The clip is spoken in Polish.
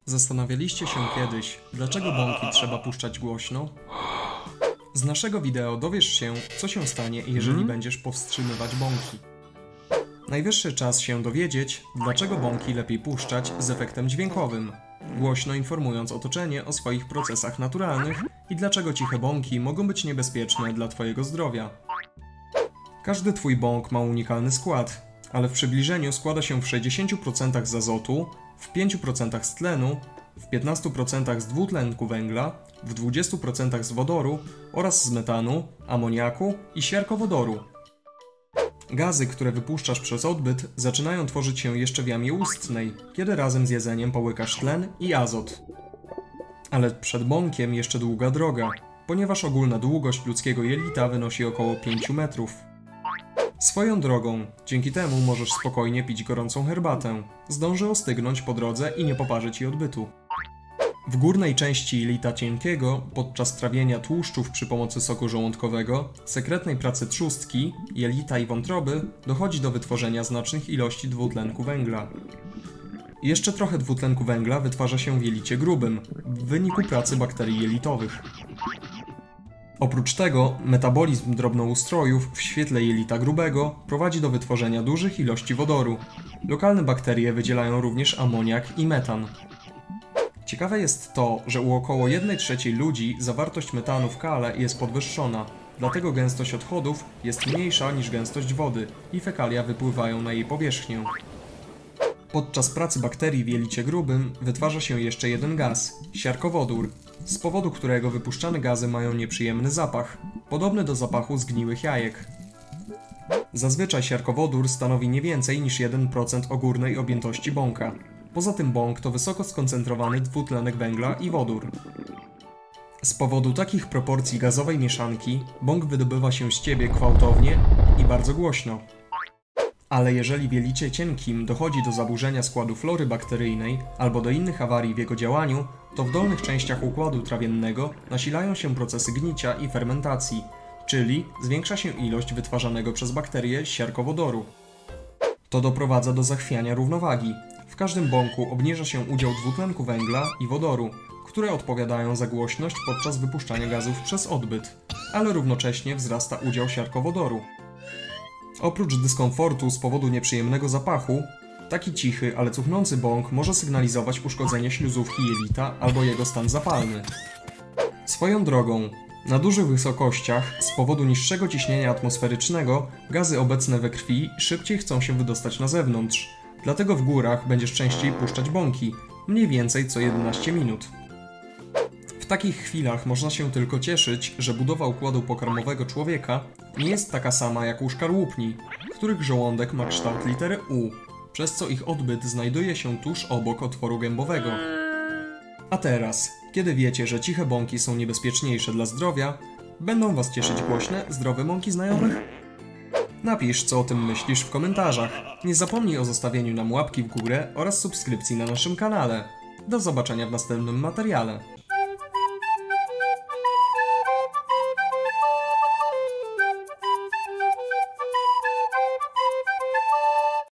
Zastanawialiście się kiedyś, dlaczego bąki trzeba puszczać głośno? Z naszego wideo dowiesz się, co się stanie, jeżeli będziesz powstrzymywać bąki. Najwyższy czas się dowiedzieć, dlaczego bąki lepiej puszczać z efektem dźwiękowym, głośno informując otoczenie o swoich procesach naturalnych i dlaczego ciche bąki mogą być niebezpieczne dla Twojego zdrowia. Każdy Twój bąk ma unikalny skład, ale w przybliżeniu składa się w 60% z azotu, w 5% z tlenu, w 15% z dwutlenku węgla, w 20% z wodoru oraz z metanu, amoniaku i siarkowodoru. Gazy, które wypuszczasz przez odbyt, zaczynają tworzyć się jeszcze w jamie ustnej, kiedy razem z jedzeniem połykasz tlen i azot. Ale przed bąkiem jeszcze długa droga, ponieważ ogólna długość ludzkiego jelita wynosi około 5 metrów. Swoją drogą, dzięki temu możesz spokojnie pić gorącą herbatę, zdąży ostygnąć po drodze i nie poparzy ci odbytu. W górnej części jelita cienkiego, podczas trawienia tłuszczów przy pomocy soku żołądkowego, sekretnej pracy trzustki, jelita i wątroby, dochodzi do wytworzenia znacznych ilości dwutlenku węgla. Jeszcze trochę dwutlenku węgla wytwarza się w jelicie grubym, w wyniku pracy bakterii jelitowych. Oprócz tego, metabolizm drobnoustrojów w świetle jelita grubego prowadzi do wytworzenia dużych ilości wodoru. Lokalne bakterie wydzielają również amoniak i metan. Ciekawe jest to, że u około 1/3 ludzi zawartość metanu w kale jest podwyższona, dlatego gęstość odchodów jest mniejsza niż gęstość wody i fekalia wypływają na jej powierzchnię. Podczas pracy bakterii w jelicie grubym wytwarza się jeszcze jeden gaz – siarkowodór, z powodu którego wypuszczane gazy mają nieprzyjemny zapach, podobny do zapachu zgniłych jajek. Zazwyczaj siarkowodór stanowi nie więcej niż 1% ogólnej objętości bąka. Poza tym bąk to wysoko skoncentrowany dwutlenek węgla i wodór. Z powodu takich proporcji gazowej mieszanki, bąk wydobywa się z ciebie gwałtownie i bardzo głośno. Ale jeżeli w jelicie cienkim dochodzi do zaburzenia składu flory bakteryjnej albo do innych awarii w jego działaniu, to w dolnych częściach układu trawiennego nasilają się procesy gnicia i fermentacji, czyli zwiększa się ilość wytwarzanego przez bakterie siarkowodoru. To doprowadza do zachwiania równowagi. W każdym bąku obniża się udział dwutlenku węgla i wodoru, które odpowiadają za głośność podczas wypuszczania gazów przez odbyt, ale równocześnie wzrasta udział siarkowodoru. Oprócz dyskomfortu z powodu nieprzyjemnego zapachu, taki cichy, ale cuchnący bąk może sygnalizować uszkodzenie śluzówki jelita albo jego stan zapalny. Swoją drogą, na dużych wysokościach, z powodu niższego ciśnienia atmosferycznego, gazy obecne we krwi szybciej chcą się wydostać na zewnątrz, dlatego w górach będziesz częściej puszczać bąki, mniej więcej co 11 minut. W takich chwilach można się tylko cieszyć, że budowa układu pokarmowego człowieka nie jest taka sama jak u szkarłupni, których żołądek ma kształt litery U, przez co ich odbyt znajduje się tuż obok otworu gębowego. A teraz, kiedy wiecie, że ciche bąki są niebezpieczniejsze dla zdrowia, będą Was cieszyć głośne, zdrowe bąki znajomych? Napisz, co o tym myślisz w komentarzach. Nie zapomnij o zostawieniu nam łapki w górę oraz subskrypcji na naszym kanale. Do zobaczenia w następnym materiale.